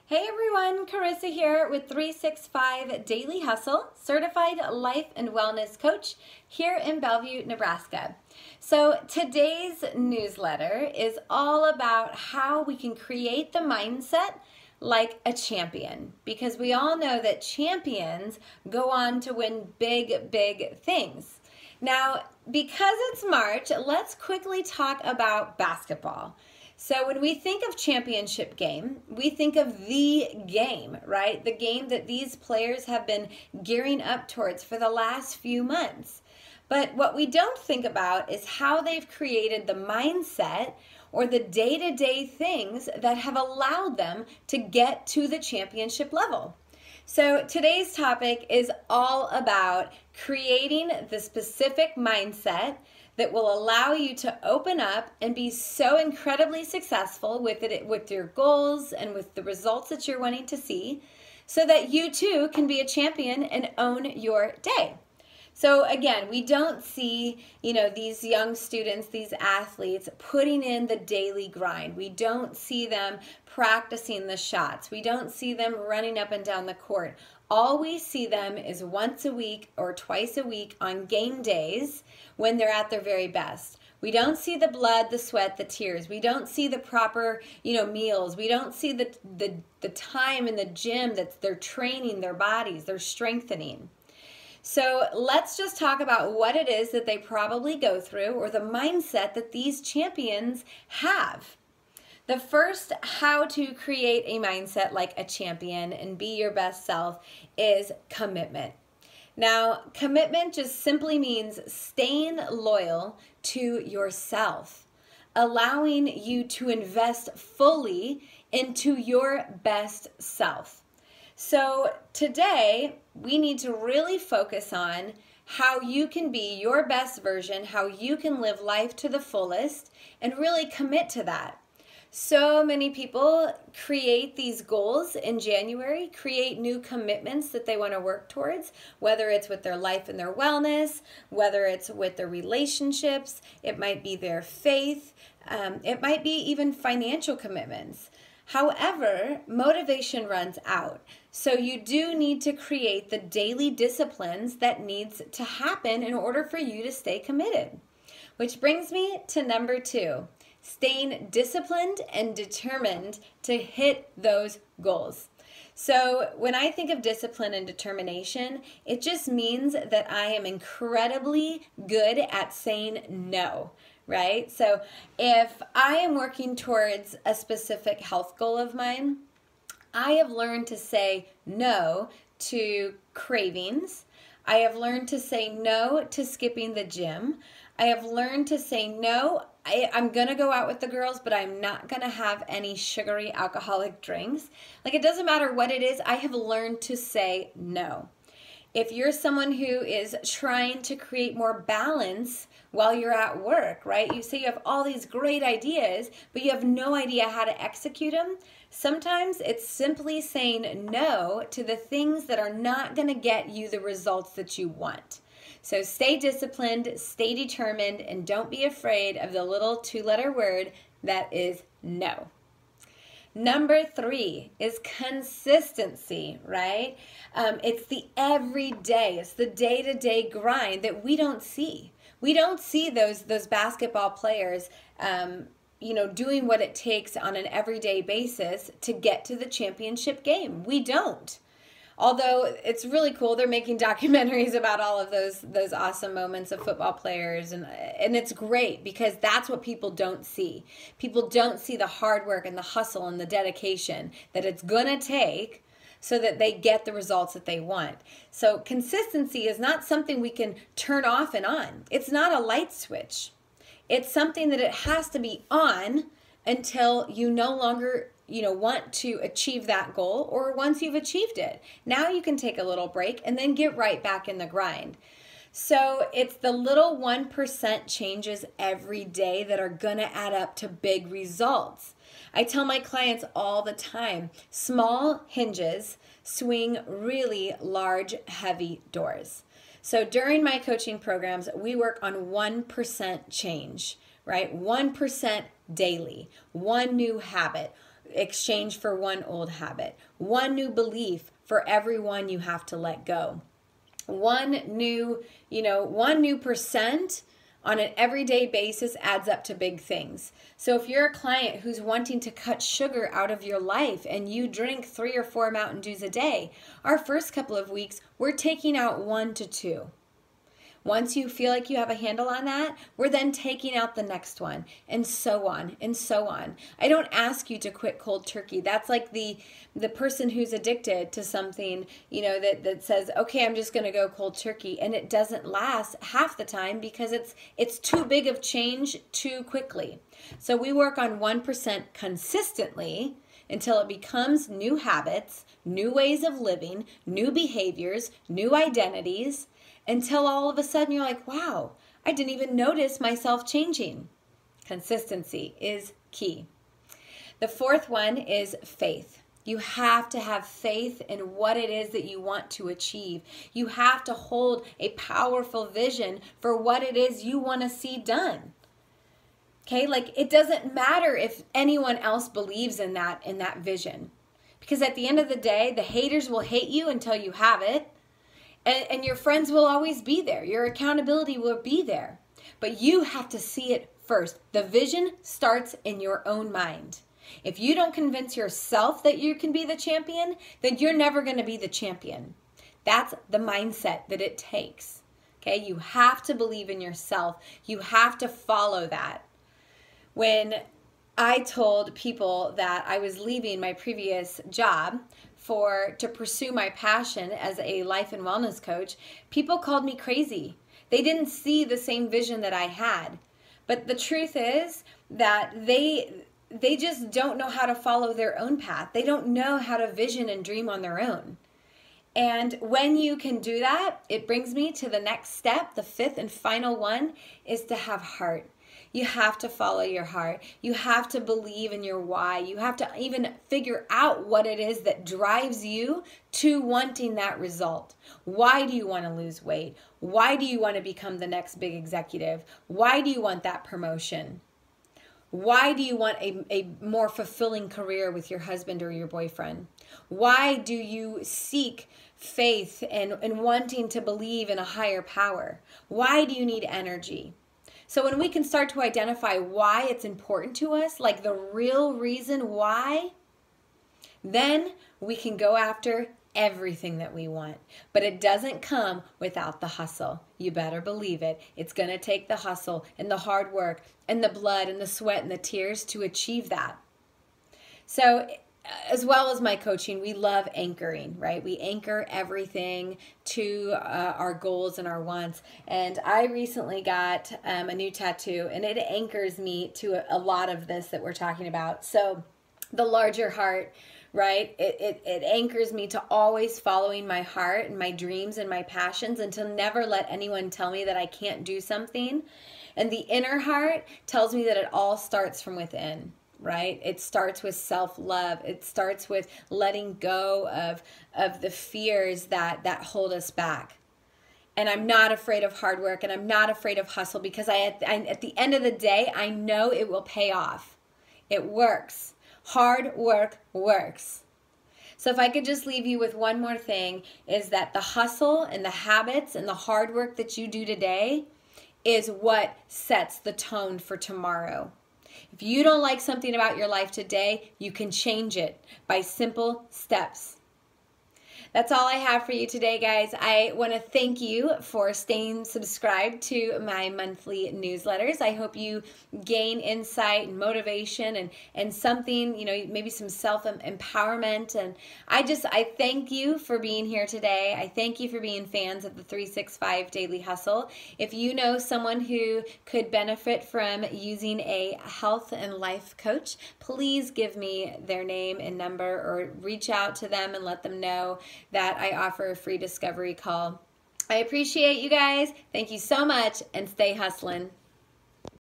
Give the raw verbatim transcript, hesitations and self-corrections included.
Hey everyone, Carissa here with three sixty-five Daily Hustle, Certified Life and Wellness Coach here in Bellevue, Nebraska. So today's newsletter is all about how we can create the mindset like a champion, because we all know that champions go on to win big, big things. Now, because it's March, let's quickly talk about basketball. So when we think of championship game, we think of the game, right? The game that these players have been gearing up towards for the last few months. But what we don't think about is how they've created the mindset or the day-to-day things that have allowed them to get to the championship level. So today's topic is all about creating the specific mindset that will allow you to open up and be so incredibly successful with it, with your goals and with the results that you're wanting to see, so that you too can be a champion and own your day. So again, we don't see, you know, these young students, these athletes putting in the daily grind. We don't see them practicing the shots. We don't see them running up and down the court. All we see them is once a week or twice a week on game days when they're at their very best. We don't see the blood, the sweat, the tears. We don't see the proper, you know, meals. We don't see the, the, the time in the gym that they're training their bodies, they're strengthening. So let's just talk about what it is that they probably go through, or the mindset that these champions have. The first how to create a mindset like a champion and be your best self is commitment. Now, commitment just simply means staying loyal to yourself, allowing you to invest fully into your best self. So today, we need to really focus on how you can be your best version, how you can live life to the fullest, and really commit to that. So many people create these goals in January, create new commitments that they want to work towards, whether it's with their life and their wellness, whether it's with their relationships, it might be their faith, um, it might be even financial commitments. However, motivation runs out. So you do need to create the daily disciplines that needs to happen in order for you to stay committed. Which brings me to number two. Staying disciplined and determined to hit those goals. So when I think of discipline and determination, it just means that I am incredibly good at saying no, right? So if I am working towards a specific health goal of mine, I have learned to say no to cravings. I have learned to say no to skipping the gym. I have learned to say no. I, I'm going to go out with the girls, but I'm not going to have any sugary alcoholic drinks. Like, it doesn't matter what it is, I have learned to say no. If you're someone who is trying to create more balance while you're at work, right? You say you have all these great ideas, but you have no idea how to execute them. Sometimes it's simply saying no to the things that are not going to get you the results that you want. So stay disciplined, stay determined, and don't be afraid of the little two-letter word that is no. Number three is consistency, right? Um, it's the everyday, it's the day-to-day grind that we don't see. We don't see those, those basketball players um, you know, doing what it takes on an everyday basis to get to the championship game. We don't. Although it's really cool, they're making documentaries about all of those those awesome moments of football players, and and it's great because that's what people don't see. People don't see the hard work and the hustle and the dedication that it's gonna take so that they get the results that they want. So consistency is not something we can turn off and on. It's not a light switch. It's something that it has to be on until you no longer you know, want to achieve that goal, or once you've achieved it. Now you can take a little break and then get right back in the grind. So it's the little one percent changes every day that are gonna add up to big results. I tell my clients all the time, small hinges swing really large, heavy doors. So during my coaching programs, we work on one percent change, right? one percent daily, one new habit. exchange for one old habit, one new belief for every one you have to let go. One new, you know, one new percent on an everyday basis adds up to big things. So if you're a client who's wanting to cut sugar out of your life and you drink three or four Mountain Dews a day, our first couple of weeks, we're taking out one to two. Once you feel like you have a handle on that, we're then taking out the next one, and so on, and so on. I don't ask you to quit cold turkey. That's like the the person who's addicted to something, you know, that, that says, okay, I'm just going to go cold turkey, and it doesn't last half the time because it's it's too big of change too quickly. So we work on one percent consistently until it becomes new habits, new ways of living, new behaviors, new identities, until all of a sudden you're like, wow, I didn't even notice myself changing. Consistency is key. The fourth one is faith. You have to have faith in what it is that you want to achieve. You have to hold a powerful vision for what it is you want to see done. Okay, like it doesn't matter if anyone else believes in that, in that vision. Because at the end of the day, the haters will hate you until you have it. And, and your friends will always be there. Your accountability will be there. But you have to see it first. The vision starts in your own mind. If you don't convince yourself that you can be the champion, then you're never going to be the champion. That's the mindset that it takes. Okay, you have to believe in yourself. You have to follow that. When I told people that I was leaving my previous job for to pursue my passion as a life and wellness coach, people called me crazy. They didn't see the same vision that I had. But the truth is that they they just don't know how to follow their own path. They don't know how to vision and dream on their own. And when you can do that, it brings me to the next step. The fifth and final one is to have heart. You have to follow your heart. You have to believe in your why. You have to even figure out what it is that drives you to wanting that result. Why do you want to lose weight? Why do you want to become the next big executive? Why do you want that promotion? Why do you want a, a more fulfilling career with your husband or your boyfriend? Why do you seek faith and, and wanting to believe in a higher power? Why do you need energy? So when we can start to identify why it's important to us, like the real reason why, then we can go after everything that we want. But it doesn't come without the hustle. You better believe it. It's going to take the hustle and the hard work and the blood and the sweat and the tears to achieve that. So as well as my coaching, we love anchoring, right? We anchor everything to uh, our goals and our wants. And I recently got um, a new tattoo, and it anchors me to a, a lot of this that we're talking about. So the larger heart, right? It, it, it anchors me to always following my heart and my dreams and my passions, and to never let anyone tell me that I can't do something. And the inner heart tells me that it all starts from within. Right? It starts with self-love. It starts with letting go of, of the fears that, that hold us back. And I'm not afraid of hard work, and I'm not afraid of hustle, because I at, I, at the end of the day, I know it will pay off. It works. Hard work works. So if I could just leave you with one more thing, is that the hustle and the habits and the hard work that you do today is what sets the tone for tomorrow. If you don't like something about your life today, you can change it by simple steps. That's all I have for you today, guys. I want to thank you for staying subscribed to my monthly newsletters. I hope you gain insight and motivation and, and something, you know, maybe some self-empowerment. And I just, I thank you for being here today. I thank you for being fans of the three sixty-five Daily Hustle. If you know someone who could benefit from using a health and life coach, please give me their name and number, or reach out to them and let them know that I offer a free discovery call. I appreciate you guys. Thank you so much, and stay hustling.